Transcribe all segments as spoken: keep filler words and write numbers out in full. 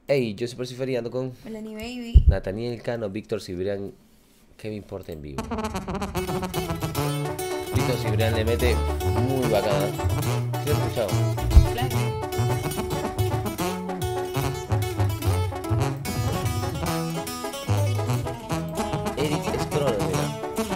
Ey, yo siempre estoy feriando con Melanie Baby. Nathaniel Cano, Víctor Cibrián. ¿Qué me importa en vivo? Víctor Cibrián le mete muy bacana. ¿Sí lo has escuchado? Claro. Eric Scroll, mira.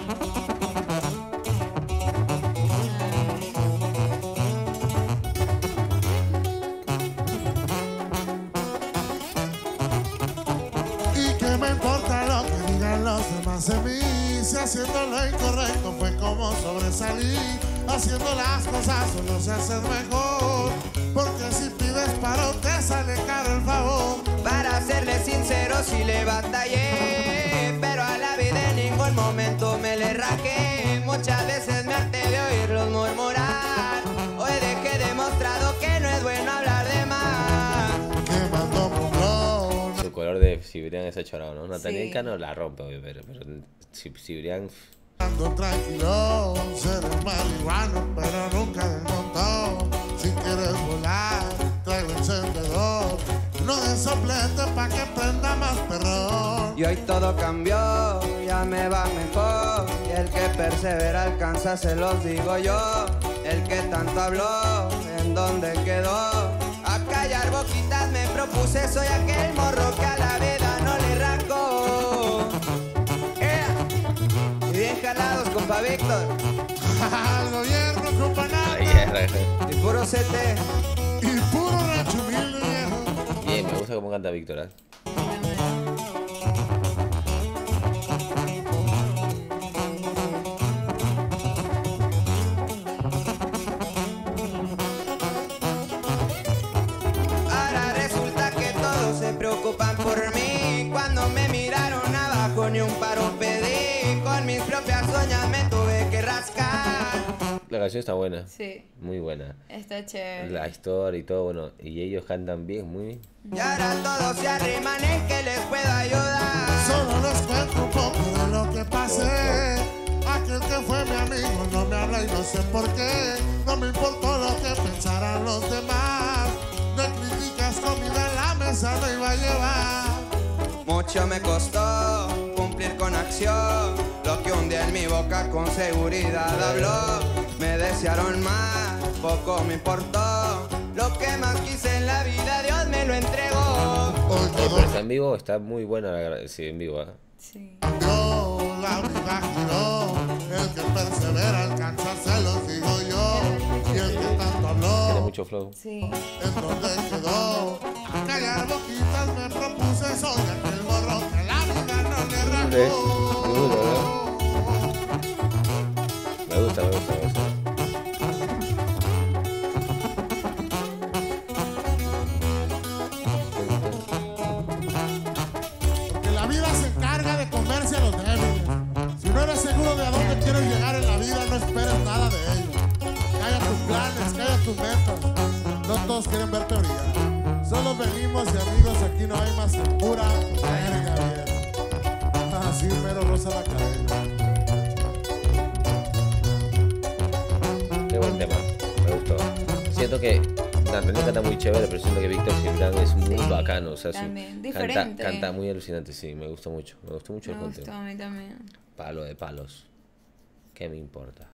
Y que me importa lo que digan los demás de mí. Si haciendo lo incorrecto fue como sobresalí. Haciendo las cosas solo se hace mejor. Porque si pides paro te sale caro el favor. Para serle sincero si le batallé, pero a la vida en ningún momento me le rajé. Muchas veces me harté de oírlos murmurar. Hoy dejé demostrado que no es bueno hablar de más. Quemando pulmón. El color de Cibrián es achorado, ¿no? Nathaniel Sí. Cano la rompe, obvio, pero, pero Ci- Cibrián... Ando tranquilo, ser marihuano, pero nunca del montón. Si quieres volar, traigo encendedor. No des soplete pa' que prenda más perrón. Y hoy todo cambió, ya me va mejor. Y el que persevera alcanza, se los digo yo. El que tanto habló, ¿en dónde quedó? A callar boquitas me propuse, soy aquel morro que a la vida no le rascó. ¡Eh! Y bien jalados, compa Víctor. Al gobierno, compa Ahí nada. es, Y puro C T. Y puro rancho humilde, viejo. bien, me gusta cómo canta Víctor, ¿eh? Ahora resulta que todos se preocupan por mí. Cuando me miraron abajo ni un paro pedí. Con mis propias uñas me tuve que rascar. La canción está buena, Sí. muy buena. Está chévere. La historia y todo, bueno, y ellos cantan bien, muy... Y ahora todos se arriman en que les puedo ayudar. Solo les cuento un poco de lo que pasé. Aquel que fue mi amigo no me habla y no sé por qué. No me importó lo que pensaran los demás. De críticas comida en la mesa no iba a llevar. Mucho me costó cumplir con acción lo que un día en mi boca con seguridad habló. Me desearon más, poco me importó. Lo que más quise en la vida Dios me lo entregó. Hoy Eh, todo pero está en vivo, está muy buena la gra- sí, en vivo, ¿eh? Sí. cambió, la vida giró. El que persevera alcanza, se los digo yo. Y el que tanto Tiene habló, mucho flow. Sí. ¿en dónde quedó? A callar boquitas me propuse, soy aquel morro que la vida no le Sí, rajó. seguro, ¿no? Me gusta, me gusta, me gusta. Que la vida se encarga de comerse a los débiles. Si no eres seguro de a dónde quieres llegar en la vida, no esperes nada de ello. Calla tus planes, calla tus metas. No todos quieren ver teoría. Solo venimos de amigos, aquí no hay más que pura verga, viejo. Así mero rosa la cadena. Qué buen tema, me gustó. Siento que Nathaniel canta muy chévere, pero siento que Víctor Cibrián es muy Sí, bacano. O sea, sí, también, canta, diferente. canta muy alucinante, sí, me gustó mucho. Me gustó mucho Me el gustó contenido. a mí también. Palo de palos. ¿Qué me importa?